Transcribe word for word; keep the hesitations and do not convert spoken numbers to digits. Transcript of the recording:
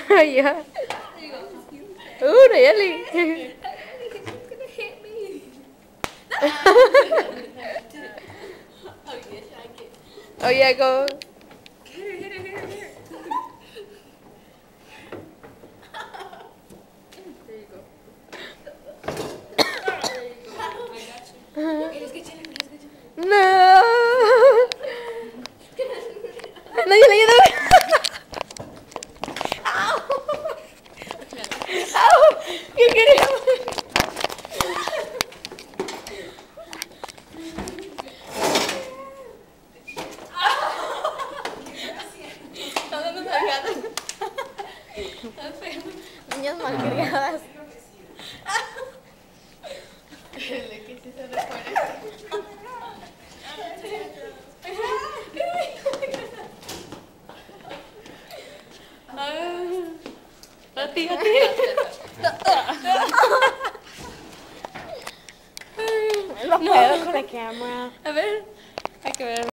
Yeah. Ooh, really? Oh yeah, go. Hit her, hit her, hit her, hit her. There you go. There you go. I got you. Hey, let's get chilling, let's get chilling. No. No, you leave it. Ow. Ow. You get it. Niñas malcriadas. A ti, a ti. No puedo con la cámara. A ver, hay que ver.